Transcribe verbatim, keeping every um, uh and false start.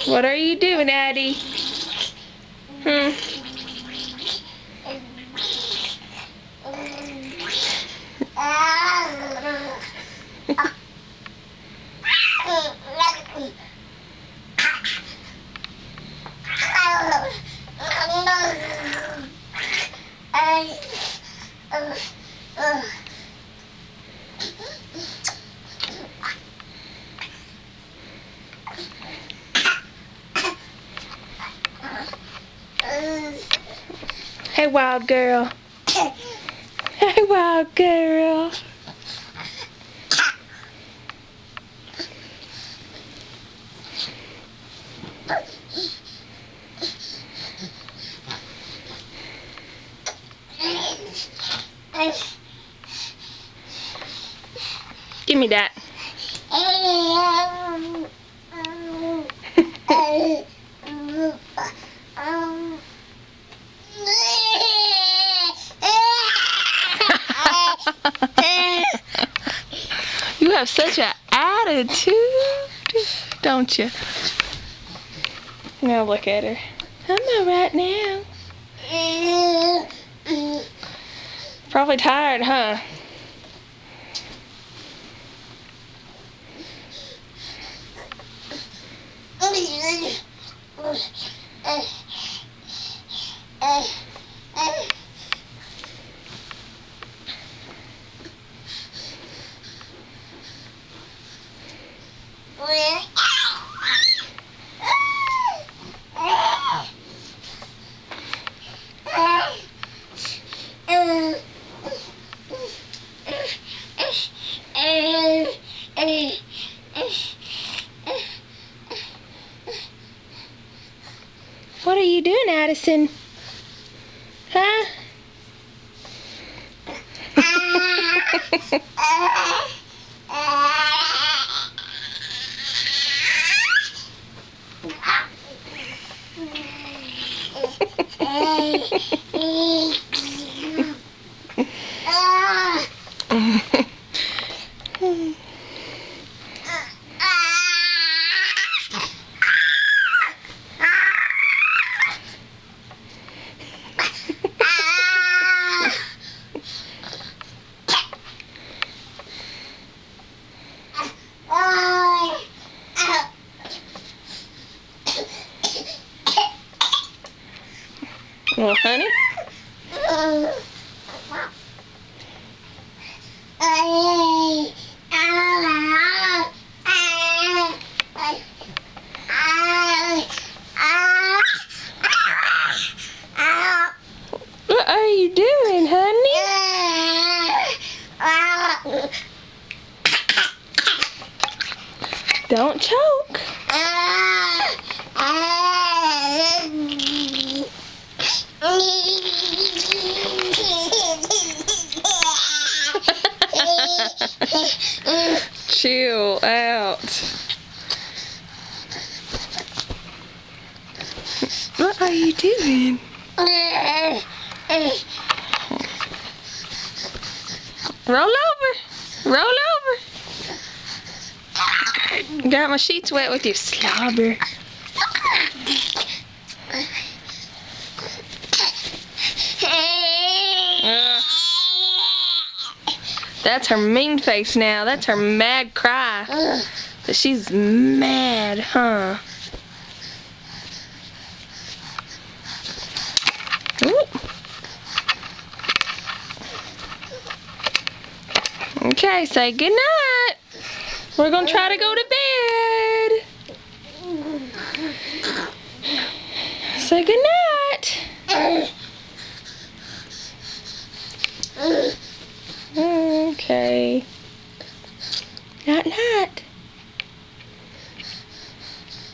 What are you doing, Addie? Hmm. Hey, wild girl. Hey, wild girl. Give me that. You have such an attitude, don't you? Now look at her. I'm alright now. Probably tired, huh? What are you doing, Addison? Huh? Well, honey? What are you doing, honey? Don't choke. Chill out. What are you doing? Roll over. Roll over. Got my sheets wet with your slobber. Uh, that's her mean face now. That's her mad cry. But she's mad, huh? Ooh. Okay, say goodnight. We're gonna try to go to bed. Say goodnight. Okay. Night night.